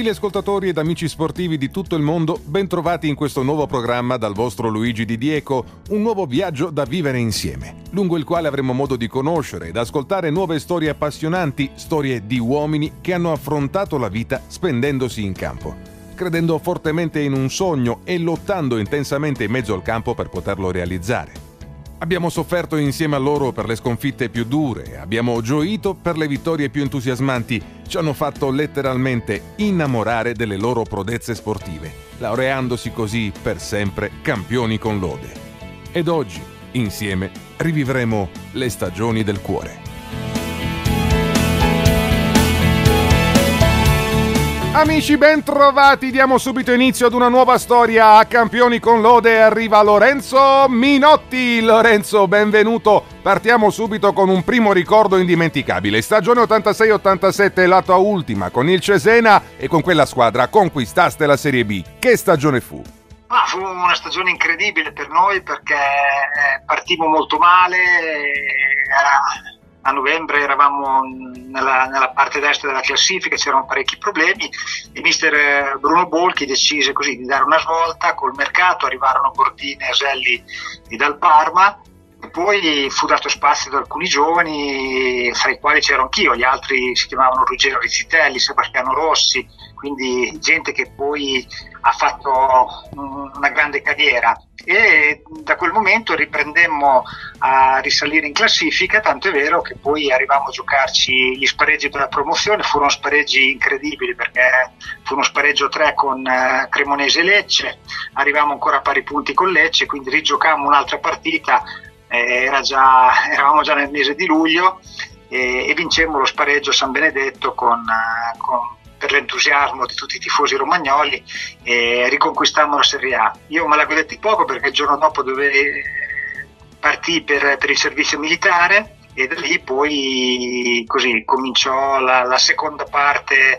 Gentili ascoltatori ed amici sportivi di tutto il mondo, bentrovati in questo nuovo programma dal vostro Luigi Di Dieco, un nuovo viaggio da vivere insieme, lungo il quale avremo modo di conoscere ed ascoltare nuove storie appassionanti, storie di uomini che hanno affrontato la vita spendendosi in campo, credendo fortemente in un sogno e lottando intensamente in mezzo al campo per poterlo realizzare. Abbiamo sofferto insieme a loro per le sconfitte più dure, abbiamo gioito per le vittorie più entusiasmanti, ci hanno fatto letteralmente innamorare delle loro prodezze sportive, laureandosi così per sempre campioni con lode. Ed oggi, insieme, rivivremo le stagioni del cuore. Amici, ben trovati, diamo subito inizio ad una nuova storia a Campioni con lode. Arriva Lorenzo Minotti. Lorenzo, benvenuto. Partiamo subito con un primo ricordo indimenticabile. Stagione 86-87, la tua ultima con il Cesena, e con quella squadra conquistaste la Serie B. Che stagione fu? Fu una stagione incredibile per noi perché partimmo molto male. A novembre eravamo nella parte destra della classifica, c'erano parecchi problemi e mister Bruno Bolchi decise così di dare una svolta. Col mercato arrivarono Bordini e Aselli dal Parma e poi fu dato spazio ad alcuni giovani, fra i quali c'ero anch'io. Gli altri si chiamavano Ruggero Rizzitelli, Sebastiano Rossi, quindi gente che poi ha fatto una grande carriera. E da quel momento riprendemmo a risalire in classifica, tanto è vero che poi arrivavamo a giocarci gli spareggi per la promozione. Furono spareggi incredibili perché fu uno spareggio 3 con Cremonese e Lecce, arrivavamo ancora a pari punti con Lecce, quindi rigiocammo un'altra partita, eravamo già nel mese di luglio e vincemmo lo spareggio a San Benedetto per l'entusiasmo di tutti i tifosi romagnoli, e riconquistammo la Serie A. Io me la godetti poco perché il giorno dopo partì per il servizio militare e da lì poi così cominciò la seconda parte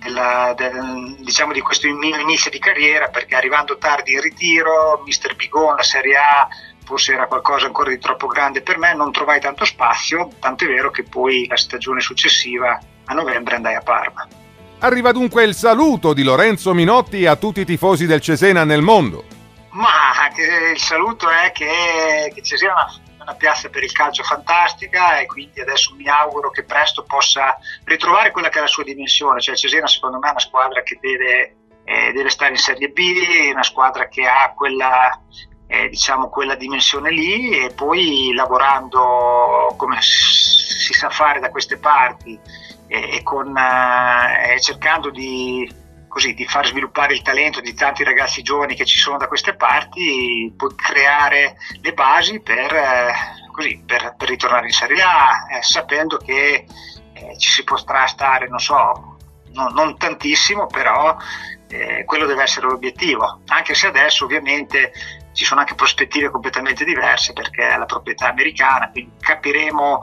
diciamo di questo mio inizio di carriera, perché arrivando tardi in ritiro, mister Bigon, la Serie A forse era qualcosa ancora di troppo grande per me, non trovai tanto spazio, tanto è vero che poi la stagione successiva a novembre andai a Parma. Arriva dunque il saluto di Lorenzo Minotti a tutti i tifosi del Cesena nel mondo. Ma il saluto è che Cesena è una piazza per il calcio fantastica e quindi adesso mi auguro che presto possa ritrovare quella che è la sua dimensione. Cioè Cesena secondo me è una squadra che deve stare in Serie B, una squadra che ha quella dimensione lì, e poi lavorando come si sa fare da queste parti e cercando di far sviluppare il talento di tanti ragazzi giovani che ci sono da queste parti, puoi creare le basi per ritornare in Serie A, sapendo che ci si potrà stare, non tantissimo, però quello deve essere l'obiettivo, anche se adesso ovviamente ci sono anche prospettive completamente diverse perché è la proprietà americana, quindi capiremo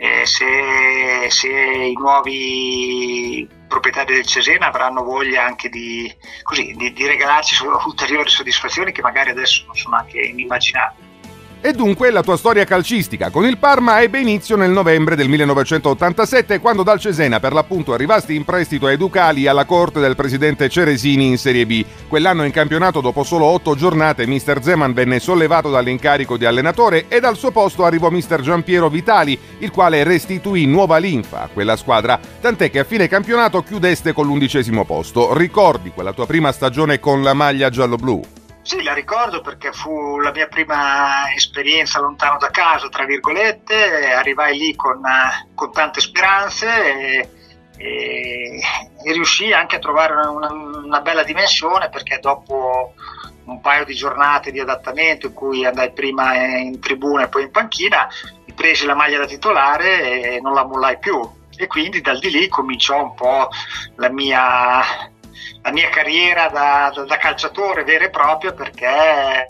se i nuovi proprietari del Cesena avranno voglia anche di regalarci ulteriori soddisfazioni che magari adesso non sono anche inimmaginabili. E dunque la tua storia calcistica con il Parma ebbe inizio nel novembre del 1987, quando dal Cesena per l'appunto arrivasti in prestito ai Ducali alla corte del presidente Ceresini in Serie B. Quell'anno in campionato, dopo solo 8 giornate, mister Zeman venne sollevato dall'incarico di allenatore e dal suo posto arrivò mister Giampiero Vitali, il quale restituì nuova linfa a quella squadra, tant'è che a fine campionato chiudeste con l'11° posto. Ricordi quella tua prima stagione con la maglia giallo-blu? Sì, la ricordo perché fu la mia prima esperienza lontano da casa, tra virgolette. Arrivai lì con tante speranze e riuscii anche a trovare una bella dimensione, perché dopo un paio di giornate di adattamento in cui andai prima in tribuna e poi in panchina, mi presi la maglia da titolare e non la mollai più, e quindi dal di lì cominciò un po' la mia carriera da calciatore vera e propria, perché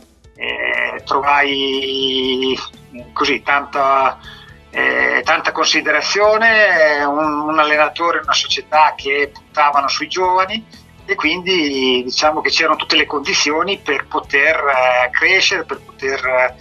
trovai così tanta considerazione, un allenatore, una società che puntavano sui giovani, e quindi diciamo che c'erano tutte le condizioni per poter crescere, per poter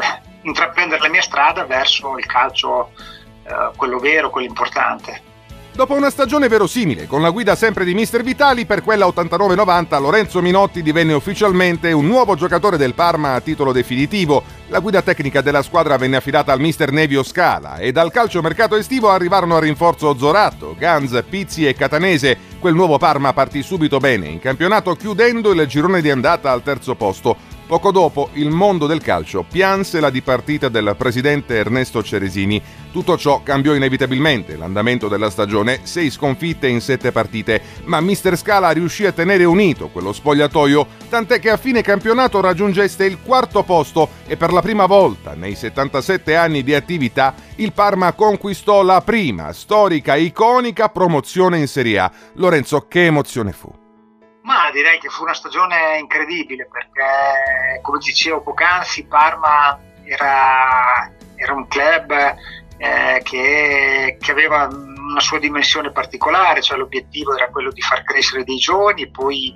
intraprendere la mia strada verso il calcio, quello vero, quello importante. Dopo una stagione verosimile, con la guida sempre di Mister Vitali, per quella 89-90 Lorenzo Minotti divenne ufficialmente un nuovo giocatore del Parma a titolo definitivo. La guida tecnica della squadra venne affidata al mister Nevio Scala e dal calciomercato estivo arrivarono a rinforzo Zoratto, Ganz, Pizzi e Catanese. Quel nuovo Parma partì subito bene in campionato, chiudendo il girone di andata al terzo posto. Poco dopo il mondo del calcio pianse la dipartita del presidente Ernesto Ceresini. Tutto ciò cambiò inevitabilmente l'andamento della stagione, 6 sconfitte in 7 partite, ma mister Scala riuscì a tenere unito quello spogliatoio, tant'è che a fine campionato raggiungesse il 4° posto e per la prima volta nei 77 anni di attività il Parma conquistò la prima storica, iconica promozione in Serie A. Lorenzo, che emozione fu! Ma direi che fu una stagione incredibile perché, come dicevo poc'anzi, Parma era un club che aveva una sua dimensione particolare, cioè l'obiettivo era quello di far crescere dei giovani e poi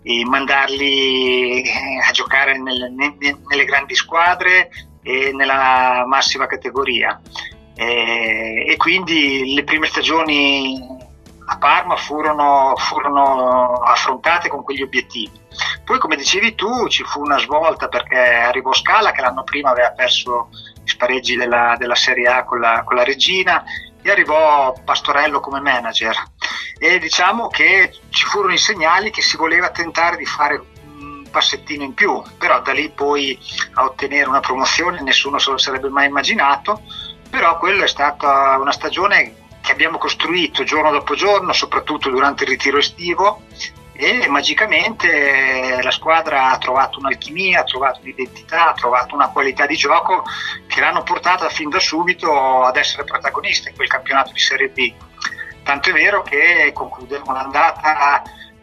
mandarli a giocare nelle grandi squadre e nella massima categoria. E quindi le prime stagioni a Parma furono affrontate con quegli obiettivi. Poi, come dicevi tu, ci fu una svolta perché arrivò Scala, che l'anno prima aveva perso i spareggi della Serie A con la Reggina, e arrivò Pastorello come manager, e diciamo che ci furono i segnali che si voleva tentare di fare un passettino in più, però da lì poi a ottenere una promozione nessuno se lo sarebbe mai immaginato. Però quello è stata una stagione che abbiamo costruito giorno dopo giorno, soprattutto durante il ritiro estivo, e magicamente la squadra ha trovato un'alchimia, ha trovato un'identità, ha trovato una qualità di gioco che l'hanno portata fin da subito ad essere protagonista in quel campionato di Serie B. Tanto è vero che concludemmo l'andata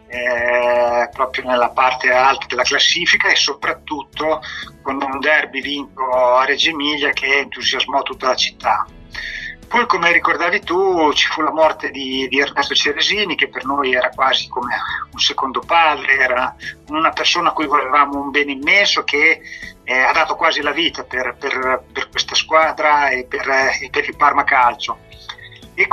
proprio nella parte alta della classifica e soprattutto con un derby vinto a Reggio Emilia che entusiasmò tutta la città. Poi, come ricordavi tu, ci fu la morte di Ernesto Ceresini, che per noi era quasi come un secondo padre, era una persona a cui volevamo un bene immenso, che ha dato quasi la vita per questa squadra e per il Parma Calcio. E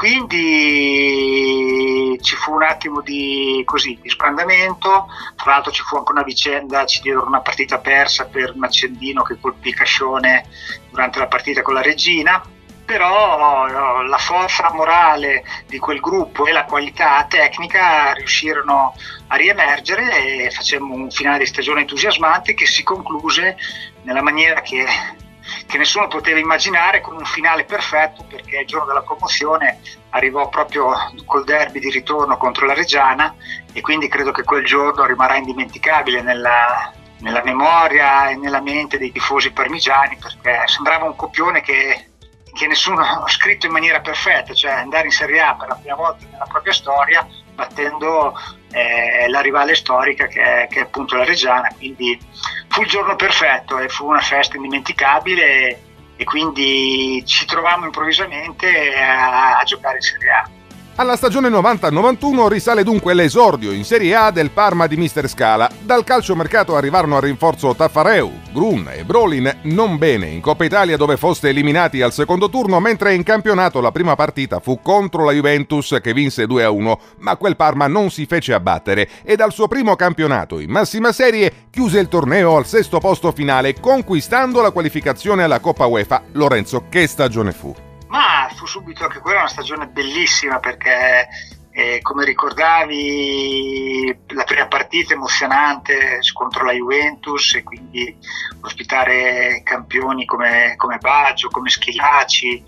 quindi ci fu un attimo di sprandamento. Tra l'altro ci fu anche una vicenda, ci diedero una partita persa per un accendino che colpì Cascione durante la partita con la Reggina. Però la forza morale di quel gruppo e la qualità tecnica riuscirono a riemergere e facemmo un finale di stagione entusiasmante che si concluse nella maniera che nessuno poteva immaginare, con un finale perfetto, perché il giorno della promozione arrivò proprio col derby di ritorno contro la Reggiana, e quindi credo che quel giorno rimarrà indimenticabile nella memoria e nella mente dei tifosi parmigiani, perché sembrava un copione che nessuno ha scritto in maniera perfetta, cioè andare in Serie A per la prima volta nella propria storia battendo la rivale storica che è appunto la Reggiana. Quindi fu il giorno perfetto e fu una festa indimenticabile, e quindi ci trovammo improvvisamente a giocare in Serie A. Alla stagione 90-91 risale dunque l'esordio in Serie A del Parma di mister Scala. Dal calciomercato arrivarono a rinforzo Taffareu, Grun e Brolin, non bene in Coppa Italia dove foste eliminati al secondo turno, mentre in campionato la prima partita fu contro la Juventus che vinse 2-1, ma quel Parma non si fece abbattere e dal suo primo campionato in massima serie chiuse il torneo al 6° posto finale, conquistando la qualificazione alla Coppa UEFA. Lorenzo, che stagione fu? Ma fu subito anche quella una stagione bellissima perché, come ricordavi, la prima partita emozionante contro la Juventus, e quindi ospitare campioni come Baggio, come Schillaci,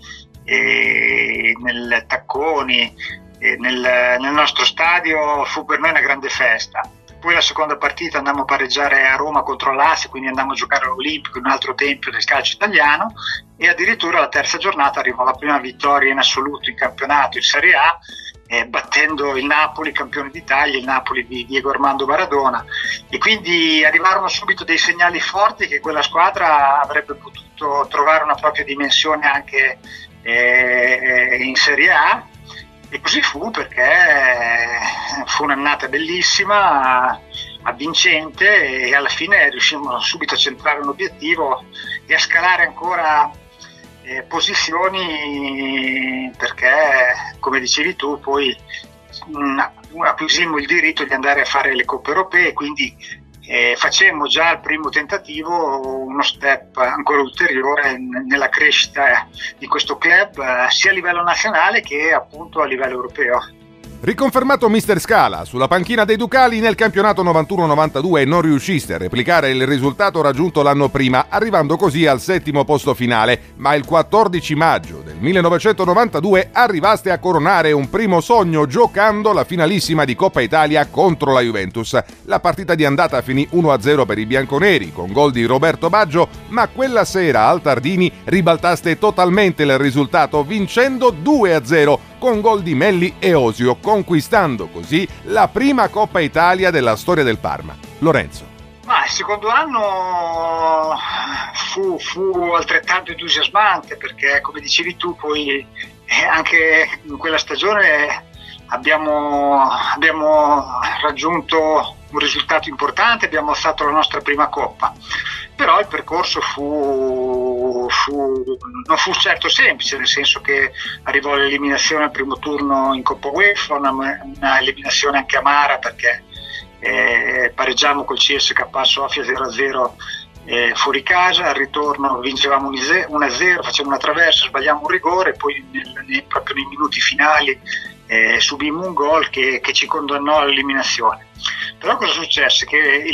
nel Tacconi, nel nostro stadio fu per noi una grande festa. Poi la seconda partita andammo a pareggiare a Roma contro l'Lazio, quindi andammo a giocare all'Olimpico, un altro tempio del calcio italiano, e addirittura la terza giornata arrivò la prima vittoria in assoluto in campionato in Serie A, battendo il Napoli, campione d'Italia, il Napoli di Diego Armando Maradona, e quindi arrivarono subito dei segnali forti che quella squadra avrebbe potuto trovare una propria dimensione anche in Serie A. E così fu, perché fu un'annata bellissima, avvincente, e alla fine riuscimmo subito a centrare un obiettivo e a scalare ancora posizioni, perché come dicevi tu poi acquisimmo il diritto di andare a fare le coppe europee, quindi facemmo già al primo tentativo uno step ancora ulteriore nella crescita di questo club, sia a livello nazionale che appunto a livello europeo. Riconfermato mister Scala sulla panchina dei Ducali, nel campionato 91-92 non riusciste a replicare il risultato raggiunto l'anno prima, arrivando così al 7° posto finale, ma il 14 maggio del 1992 arrivaste a coronare un primo sogno giocando la finalissima di Coppa Italia contro la Juventus. La partita di andata finì 1-0 per i bianconeri con gol di Roberto Baggio, ma quella sera al Tardini ribaltaste totalmente il risultato vincendo 2-0 con gol di Melli e Osio, conquistando così la prima Coppa Italia della storia del Parma. Lorenzo. Ma il secondo anno fu altrettanto entusiasmante, perché come dicevi tu poi anche in quella stagione abbiamo raggiunto un risultato importante, abbiamo alzato la nostra prima Coppa. Però il percorso non fu certo semplice, nel senso che arrivò l'eliminazione al primo turno in Coppa UEFA, una eliminazione anche amara, perché pareggiammo col CSKA Sofia 0-0 fuori casa. Al ritorno vincevamo 1-0, facciamo una traversa, sbagliamo un rigore, poi proprio nei minuti finali subimmo un gol che ci condannò all'eliminazione. Però cosa successe? Che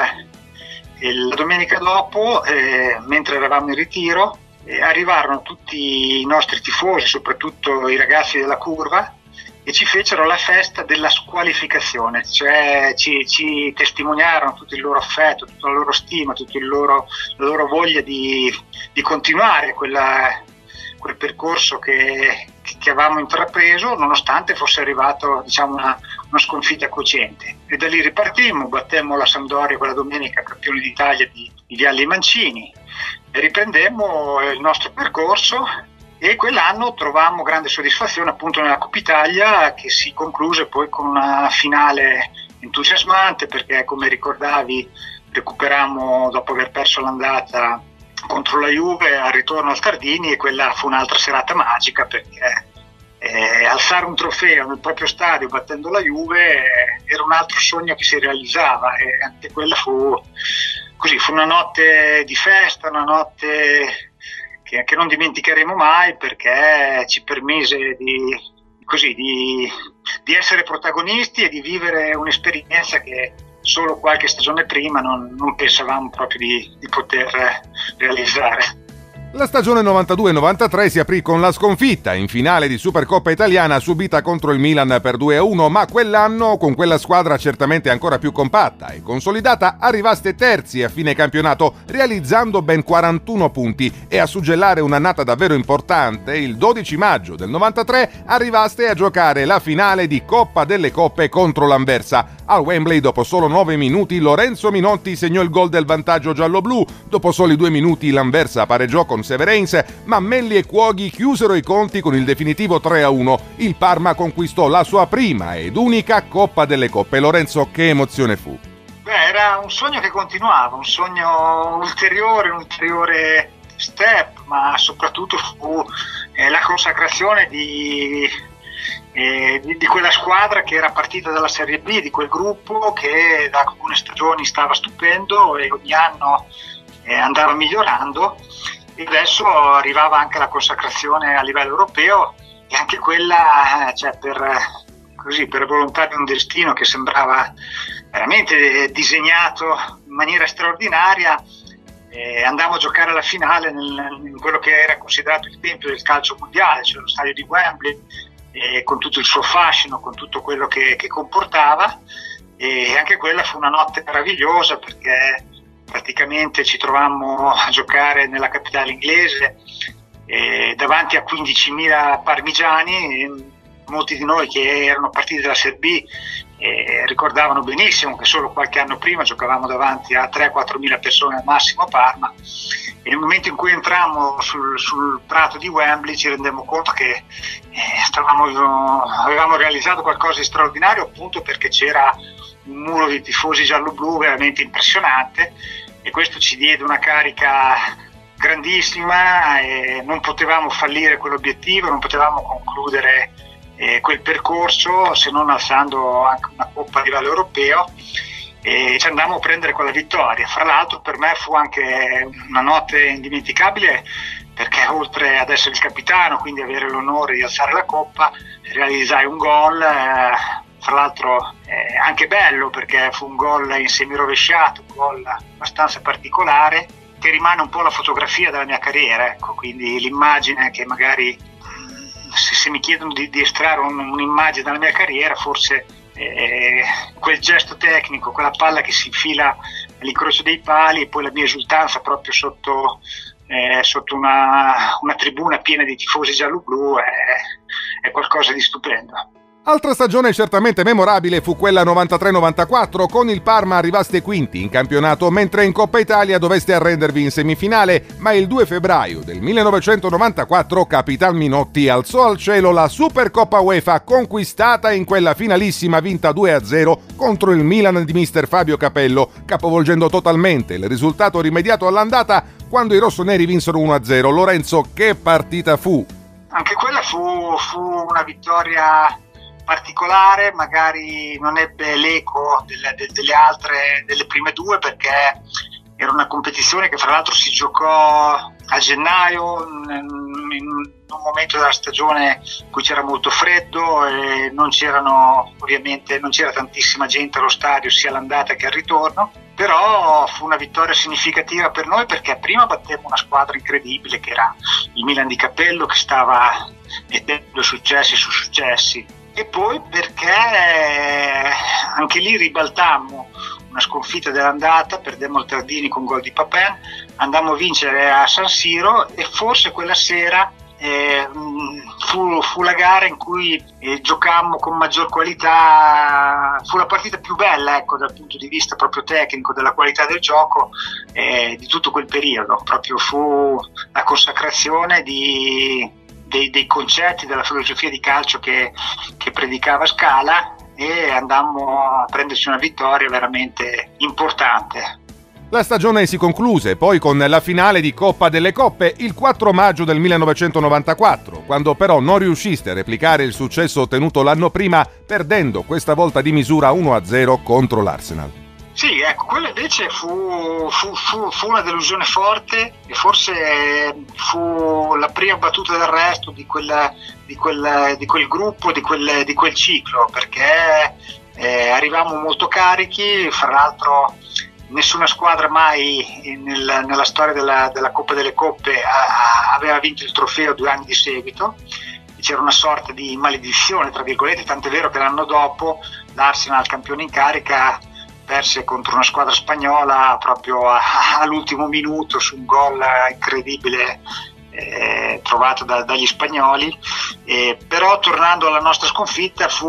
la domenica dopo, mentre eravamo in ritiro, arrivarono tutti i nostri tifosi, soprattutto i ragazzi della curva, e ci fecero la festa della squalificazione, cioè ci testimoniarono tutto il loro affetto, tutta la loro stima, tutta la loro voglia di continuare quel percorso che avevamo intrapreso, nonostante fosse arrivato, diciamo, una sconfitta cocente. E da lì ripartimmo, battemmo la Sampdoria quella domenica, campione d'Italia di Vialli e Mancini, e riprendemmo il nostro percorso, e quell'anno trovammo grande soddisfazione appunto nella Coppa Italia, che si concluse poi con una finale entusiasmante, perché come ricordavi recuperammo dopo aver perso l'andata contro la Juve al ritorno al Tardini, e quella fu un'altra serata magica, perché alzare un trofeo nel proprio stadio battendo la Juve era un altro sogno che si realizzava, e anche quella fu una notte di festa, una notte che non dimenticheremo mai, perché ci permise di essere protagonisti e di vivere un'esperienza che solo qualche stagione prima non pensavamo proprio di poter realizzare. La stagione 92-93 si aprì con la sconfitta in finale di Supercoppa italiana subita contro il Milan per 2-1, ma quell'anno, con quella squadra certamente ancora più compatta e consolidata, arrivaste terzi a fine campionato realizzando ben 41 punti, e a suggellare un'annata davvero importante, il 12 maggio del 93 arrivaste a giocare la finale di Coppa delle Coppe contro l'Anversa. Al Wembley, dopo solo 9 minuti, Lorenzo Minotti segnò il gol del vantaggio giallo-blu. Dopo soli 2 minuti l'Anversa pareggiò con Severens, ma Melli e Cuoghi chiusero i conti con il definitivo 3-1. Il Parma conquistò la sua prima ed unica Coppa delle Coppe. Lorenzo, che emozione fu? Era un sogno che continuava, un sogno ulteriore, un ulteriore step, ma soprattutto fu la consacrazione di quella squadra che era partita dalla Serie B, di quel gruppo che da alcune stagioni stava stupendo e ogni anno andava migliorando, e adesso arrivava anche la consacrazione a livello europeo, e anche quella per volontà di un destino che sembrava veramente disegnato in maniera straordinaria. Andammo a giocare alla finale in quello che era considerato il tempio del calcio mondiale, cioè lo stadio di Wembley, con tutto il suo fascino, con tutto quello che comportava, e anche quella fu una notte meravigliosa, perché praticamente ci trovammo a giocare nella capitale inglese davanti a 15.000 parmigiani. Molti di noi che erano partiti dalla Serie B ricordavano benissimo che solo qualche anno prima giocavamo davanti a 3-4.000 persone al massimo a Parma, e nel momento in cui entrammo sul prato di Wembley ci rendemmo conto che avevamo realizzato qualcosa di straordinario, appunto perché c'era un muro di tifosi giallo-blu veramente impressionante, e questo ci diede una carica grandissima, e non potevamo fallire quell'obiettivo, non potevamo concludere quel percorso se non alzando anche una coppa a livello europeo, e ci andammo a prendere quella vittoria. Fra l'altro per me fu anche una notte indimenticabile, perché oltre ad essere il capitano, quindi avere l'onore di alzare la coppa, realizzai un gol, fra l'altro anche bello, perché fu un gol in semirovesciato, un gol abbastanza particolare, che rimane un po' la fotografia della mia carriera, ecco. Quindi l'immagine che magari, se mi chiedono di estrarre un'immagine dalla mia carriera, forse quel gesto tecnico, quella palla che si infila all'incrocio dei pali, e poi la mia esultanza proprio sotto una tribuna piena di tifosi giallo-blu è qualcosa di stupendo. Altra stagione certamente memorabile fu quella 93-94, con il Parma arrivaste quinti in campionato, mentre in Coppa Italia doveste arrendervi in semifinale, ma il 2 febbraio del 1994 Capitan Minotti alzò al cielo la Supercoppa UEFA, conquistata in quella finalissima vinta 2-0 contro il Milan di mister Fabio Capello, capovolgendo totalmente il risultato rimediato all'andata quando i rossoneri vinsero 1-0. Lorenzo, che partita fu? Anche quella fu una vittoria particolare, magari non ebbe l'eco delle prime due, perché era una competizione che fra l'altro si giocò a gennaio, in un momento della stagione in cui c'era molto freddo e non c'era tantissima gente allo stadio, sia all'andata che al ritorno. Però fu una vittoria significativa per noi, perché prima battemmo una squadra incredibile che era il Milan di Capello, che stava mettendo successi su successi, e poi perché anche lì ribaltammo una sconfitta dell'andata, perdemmo il Tardini con gol di Papin, andammo a vincere a San Siro, e forse quella sera fu la gara in cui giocammo con maggior qualità, fu la partita più bella, ecco, dal punto di vista proprio tecnico, della qualità del gioco, di tutto quel periodo. Proprio fu la consacrazione dei concetti della filosofia di calcio che predicava Scala, e andammo a prenderci una vittoria veramente importante. La stagione si concluse poi con la finale di Coppa delle Coppe il 4 maggio del 1994, quando però non riusciste a replicare il successo ottenuto l'anno prima, perdendo questa volta di misura 1-0 contro l'Arsenal. Sì, ecco, quella invece fu una delusione forte, e forse fu la prima battuta d'arresto di quel gruppo, di quel ciclo, perché arrivavamo molto carichi. Fra l'altro nessuna squadra mai nella storia della Coppa delle Coppe aveva vinto il trofeo 2 anni di seguito. C'era una sorta di maledizione, tra virgolette, tant'è vero che l'anno dopo l'Arsenal, campione in carica, perse contro una squadra spagnola proprio all'ultimo minuto su un gol incredibile trovato dagli spagnoli. Però tornando alla nostra sconfitta, fu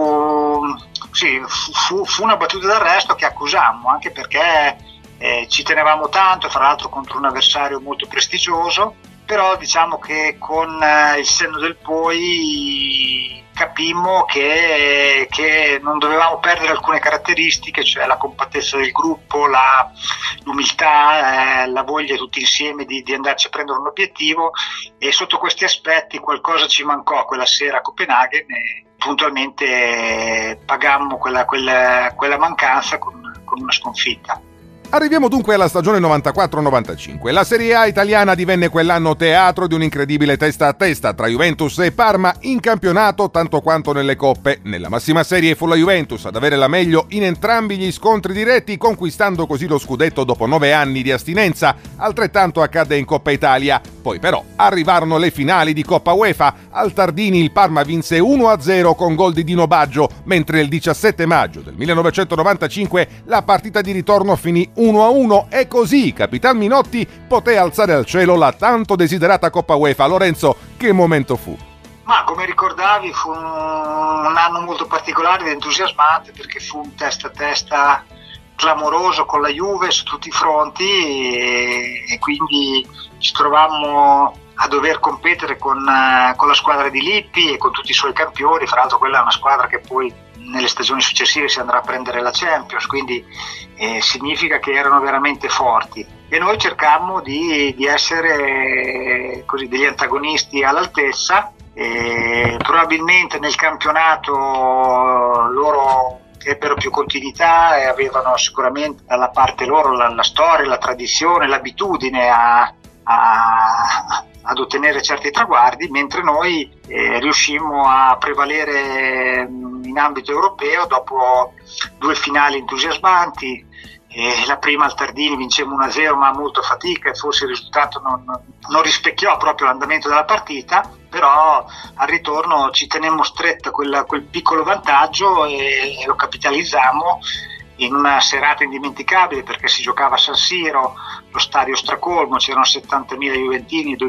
una battuta d'arresto che accusammo, anche perché ci tenevamo tanto, fra l'altro contro un avversario molto prestigioso. Però diciamo che con il senno del poi capimmo che non dovevamo perdere alcune caratteristiche, cioè la compattezza del gruppo, l'umiltà, la voglia tutti insieme di andarci a prendere un obiettivo, e sotto questi aspetti qualcosa ci mancò quella sera a Copenaghen, e puntualmente pagammo quella mancanza con una sconfitta. Arriviamo dunque alla stagione 94-95. La Serie A italiana divenne quell'anno teatro di un incredibile testa a testa tra Juventus e Parma in campionato tanto quanto nelle coppe. Nella massima serie fu la Juventus ad avere la meglio in entrambi gli scontri diretti, conquistando così lo scudetto dopo 9 anni di astinenza. Altrettanto accadde in Coppa Italia. Poi però arrivarono le finali di Coppa UEFA. Al Tardini il Parma vinse 1-0 con gol di Dino Baggio, mentre il 17 maggio del 1995 la partita di ritorno finì 1-1, e così Capitan Minotti poté alzare al cielo la tanto desiderata Coppa UEFA. Lorenzo, che momento fu? Ma come ricordavi, fu un anno molto particolare ed entusiasmante, perché fu un testa a testa clamoroso con la Juve su tutti i fronti, e quindi ci trovammo a dover competere con la squadra di Lippi e con tutti i suoi campioni. Fra l'altro quella è una squadra che poi nelle stagioni successive si andrà a prendere la Champions, quindi significa che erano veramente forti, e noi cercammo di essere così degli antagonisti all'altezza. Probabilmente nel campionato loro ebbero più continuità e avevano sicuramente dalla parte loro la storia, la tradizione, l'abitudine ad ottenere certi traguardi, mentre noi riuscimmo a prevalere in ambito europeo dopo 2 finali entusiasmanti. La prima al Tardini vincemmo 1-0, ma a molta fatica, e forse il risultato non rispecchiò proprio l'andamento della partita, però al ritorno ci tenemmo stretta quel piccolo vantaggio e lo capitalizzammo in una serata indimenticabile, perché si giocava a San Siro, lo stadio stracolmo, c'erano 70.000 juventini e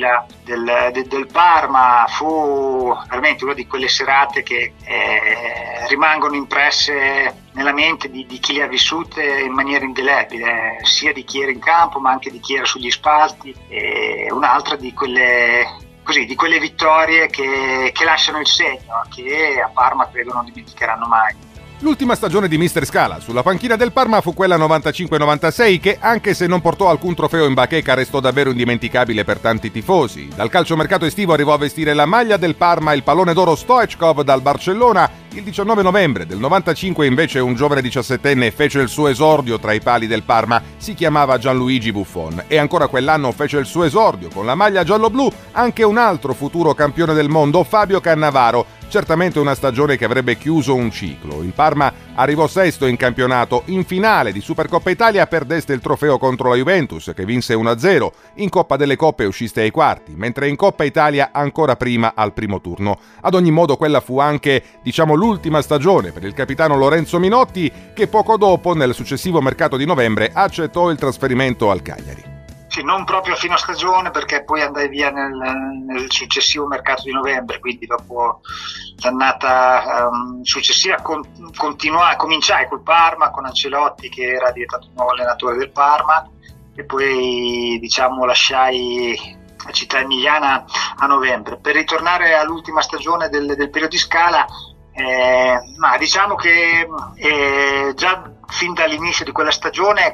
12.000 del Parma. Fu veramente una di quelle serate che rimangono impresse nella mente di chi le ha vissute in maniera indelebile, sia di chi era in campo ma anche di chi era sugli spalti, e un'altra di quelle vittorie che lasciano il segno, che a Parma credo non dimenticheranno mai. L'ultima stagione di Mister Scala sulla panchina del Parma fu quella 95-96 che, anche se non portò alcun trofeo in bacheca, restò davvero indimenticabile per tanti tifosi. Dal calciomercato estivo arrivò a vestire la maglia del Parma il pallone d'oro Stoichkov dal Barcellona. Il 19 novembre del 95 invece un giovane 17enne fece il suo esordio tra i pali del Parma, si chiamava Gianluigi Buffon, e ancora quell'anno fece il suo esordio con la maglia giallo-blu anche un altro futuro campione del mondo, Fabio Cannavaro. Certamente una stagione che avrebbe chiuso un ciclo. Il Parma arrivò sesto in campionato, in finale di Supercoppa Italia perdeste il trofeo contro la Juventus che vinse 1-0, in Coppa delle Coppe usciste ai quarti, mentre in Coppa Italia ancora prima al primo turno. Ad ogni modo quella fu anche, l'ultima stagione per il capitano Lorenzo Minotti, che poco dopo, nel successivo mercato di novembre, accettò il trasferimento al Cagliari. Sì, non proprio a fine stagione, perché poi andai via nel successivo mercato di novembre, quindi dopo l'annata successiva cominciai col Parma, con Ancelotti che era diventato il nuovo allenatore del Parma, e poi lasciai la città emiliana a novembre. Per ritornare all'ultima stagione del periodo di Scala, ma diciamo che già fin dall'inizio di quella stagione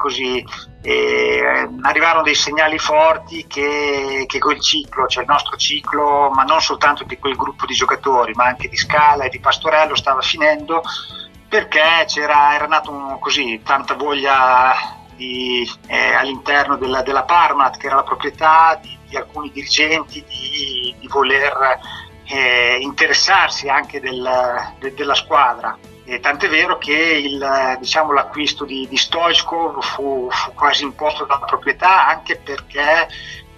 arrivarono dei segnali forti che quel ciclo, cioè il nostro ciclo, ma non soltanto di quel gruppo di giocatori, ma anche di Scala e di Pastorello, stava finendo, perché era nato tanta voglia all'interno della Parmalat, che era la proprietà di alcuni dirigenti, di voler interessarsi anche della squadra. Tant'è vero che l'acquisto di Stoichkov fu quasi imposto dalla proprietà, anche perché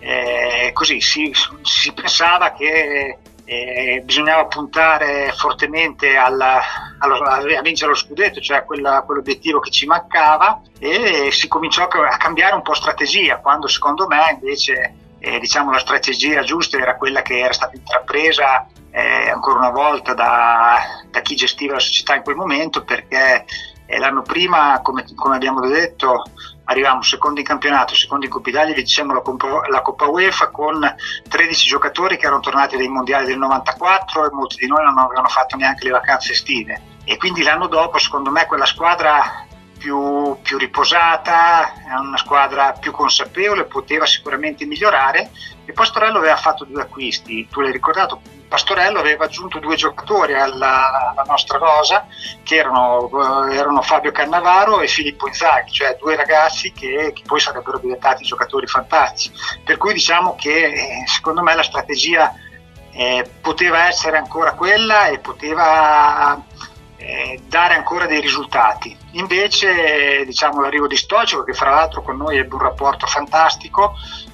si pensava che bisognava puntare fortemente a vincere lo scudetto, cioè quell'obiettivo che ci mancava, e si cominciò a cambiare un po' strategia, quando secondo me invece la strategia giusta era quella che era stata intrapresa ancora una volta da chi gestiva la società in quel momento, perché l'anno prima, come abbiamo detto, arrivavamo secondi in campionato, secondi in Coppa Italia, vincemmo la Coppa UEFA con 13 giocatori che erano tornati dai mondiali del 94, e molti di noi non avevano fatto neanche le vacanze estive, e quindi l'anno dopo secondo me quella squadra più riposata, una squadra più consapevole, poteva sicuramente migliorare. E Pastorello aveva fatto 2 acquisti, tu l'hai ricordato, Pastorello aveva aggiunto 2 giocatori alla nostra rosa, che erano Fabio Cannavaro e Filippo Inzaghi, cioè 2 ragazzi che poi sarebbero diventati giocatori fantastici, per cui diciamo che secondo me la strategia poteva essere ancora quella e poteva dare ancora dei risultati. Invece l'arrivo di Stoichkov, che fra l'altro con noi ebbe un rapporto fantastico,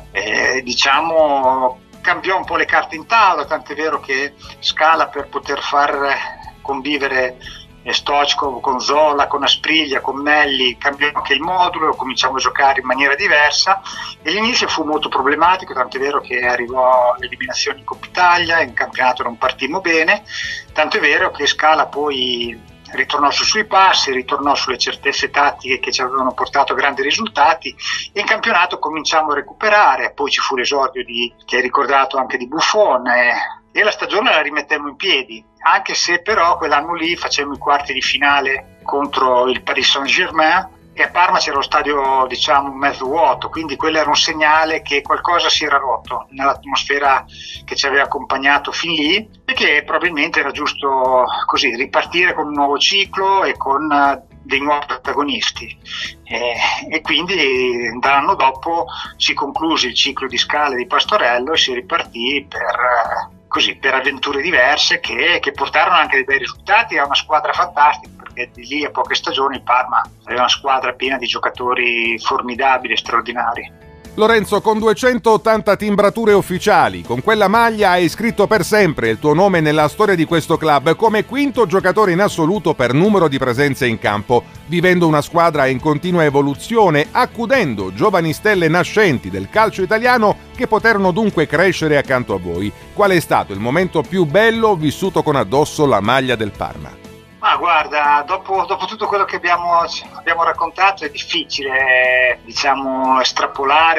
cambiò un po' le carte in tavola, tant'è vero che Scala, per poter far convivere Stoichkov con Zola, con Aspriglia, con Melli, cambiò anche il modulo, cominciamo a giocare in maniera diversa, e l'inizio fu molto problematico, tant'è vero che arrivò l'eliminazione in Coppa Italia, in campionato non partimmo bene, tant'è vero che Scala poi ritornò sui suoi passi, ritornò sulle certezze tattiche che ci avevano portato a grandi risultati, e in campionato cominciamo a recuperare. Poi ci fu l'esordio che hai ricordato anche di Buffon, e la stagione la rimettemmo in piedi, anche se però quell'anno lì facemmo i quarti di finale contro il Paris Saint-Germain e a Parma c'era lo stadio diciamo mezzo vuoto, quindi quello era un segnale che qualcosa si era rotto nell'atmosfera che ci aveva accompagnato fin lì e che probabilmente era giusto così ripartire con un nuovo ciclo e con dei nuovi protagonisti e quindi dall'anno dopo si concluse il ciclo di Scala e di Pastorello e si ripartì per avventure diverse che portarono anche dei bei risultati a una squadra fantastica, perché di lì a poche stagioni il Parma aveva una squadra piena di giocatori formidabili e straordinari. Lorenzo, con 280 timbrature ufficiali, con quella maglia hai scritto per sempre il tuo nome nella storia di questo club come quinto giocatore in assoluto per numero di presenze in campo, vivendo una squadra in continua evoluzione, accudendo giovani stelle nascenti del calcio italiano che poterono dunque crescere accanto a voi. Qual è stato il momento più bello vissuto con addosso la maglia del Parma? Ma guarda, dopo tutto quello che abbiamo raccontato è difficile, diciamo, estrapolare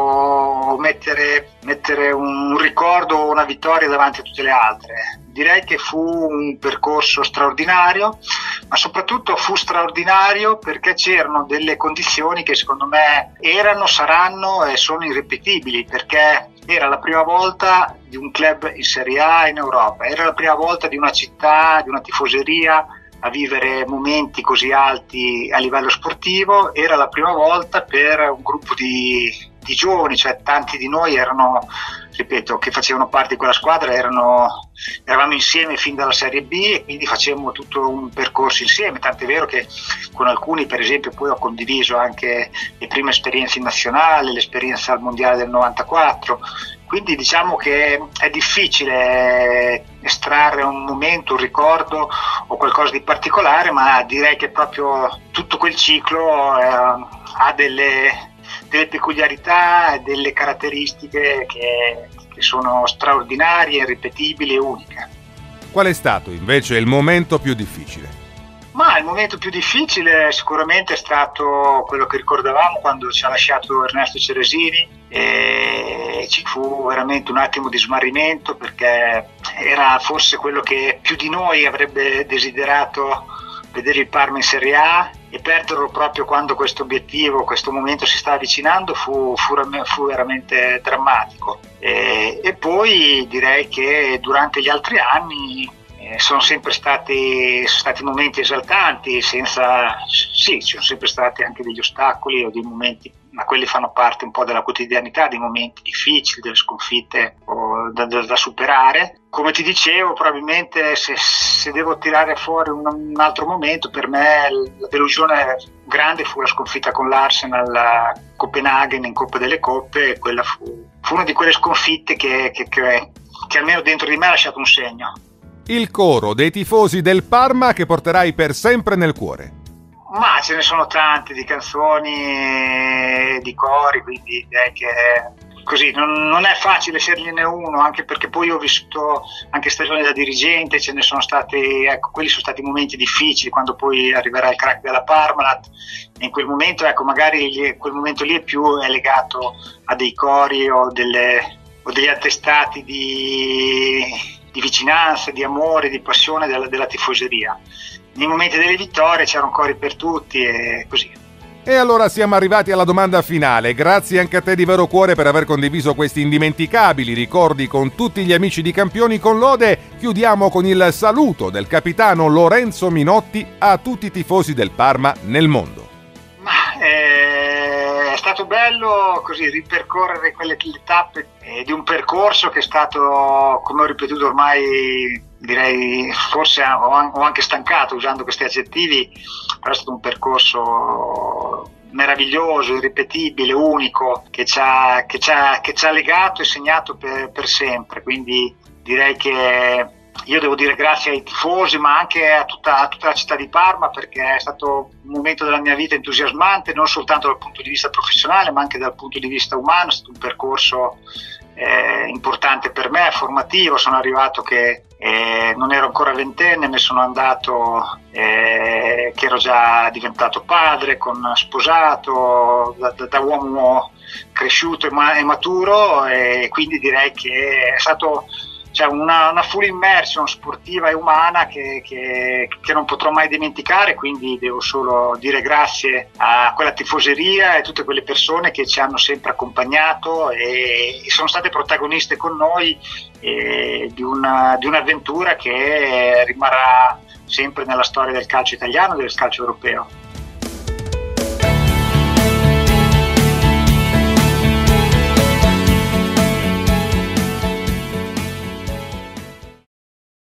o mettere un ricordo o una vittoria davanti a tutte le altre. Direi che fu un percorso straordinario, ma soprattutto fu straordinario perché c'erano delle condizioni che secondo me erano, saranno e sono irripetibili, perché era la prima volta di un club in Serie A in Europa, era la prima volta di una città, di una tifoseria a vivere momenti così alti a livello sportivo, era la prima volta per un gruppo di giovani, cioè tanti di noi erano, ripeto, che facevano parte di quella squadra, eravamo insieme fin dalla Serie B e quindi facevamo tutto un percorso insieme, tant'è vero che con alcuni per esempio poi ho condiviso anche le prime esperienze in nazionale, l'esperienza al Mondiale del 94, quindi diciamo che è difficile estrarre un momento, un ricordo o qualcosa di particolare, ma direi che proprio tutto quel ciclo ha delle peculiarità e delle caratteristiche che sono straordinarie, irripetibili e uniche. Qual è stato invece il momento più difficile? Ma il momento più difficile sicuramente è stato quello che ricordavamo quando ci ha lasciato Ernesto Ceresini e ci fu veramente un attimo di smarrimento, perché era forse quello che più di noi avrebbe desiderato vedere il Parma in Serie A, e perderlo proprio quando questo obiettivo, questo momento si sta avvicinando fu veramente drammatico. E poi direi che durante gli altri anni sono sempre stati momenti esaltanti, ci sono sempre stati anche degli ostacoli o dei momenti, ma quelli fanno parte un po' della quotidianità, dei momenti difficili, delle sconfitte da superare. Come ti dicevo, probabilmente se devo tirare fuori un altro momento, per me la delusione grande fu la sconfitta con l'Arsenal a Copenaghen in Coppa delle Coppe, e quella fu una di quelle sconfitte che almeno dentro di me ha lasciato un segno. Il coro dei tifosi del Parma che porterai per sempre nel cuore. Ma ce ne sono tante di canzoni, di cori, quindi direi che così non è facile sceglierne uno, anche perché poi ho vissuto anche stagioni da dirigente, ce ne sono stati, ecco, quelli sono stati momenti difficili, quando poi arriverà il crack della Parmalat, e in quel momento, ecco, magari quel momento lì è legato a dei cori o degli attestati di vicinanza, di amore, di passione della tifoseria. Nei momenti delle vittorie c'erano cori per tutti e così. E allora siamo arrivati alla domanda finale. Grazie anche a te di vero cuore per aver condiviso questi indimenticabili ricordi con tutti gli amici di Campioni con Lode. Chiudiamo con il saluto del capitano Lorenzo Minotti a tutti i tifosi del Parma nel mondo. È stato bello così ripercorrere quelle tappe di un percorso che è stato, come ho ripetuto ormai, direi forse ho anche stancato usando questi aggettivi, però è stato un percorso meraviglioso, irripetibile, unico, che ci ha legato e segnato per sempre. Quindi direi che io devo dire grazie ai tifosi, ma anche a tutta la città di Parma, perché è stato un momento della mia vita entusiasmante, non soltanto dal punto di vista professionale, ma anche dal punto di vista umano. È stato un percorso importante per me, formativo. Sono arrivato che non ero ancora ventenne, ne sono andato che ero già diventato padre, sposato, da uomo cresciuto e maturo, e quindi direi che è stato cioè una full immersion sportiva e umana che non potrò mai dimenticare, quindi devo solo dire grazie a quella tifoseria e a tutte quelle persone che ci hanno sempre accompagnato e sono state protagoniste con noi di un'avventura che rimarrà sempre nella storia del calcio italiano e del calcio europeo.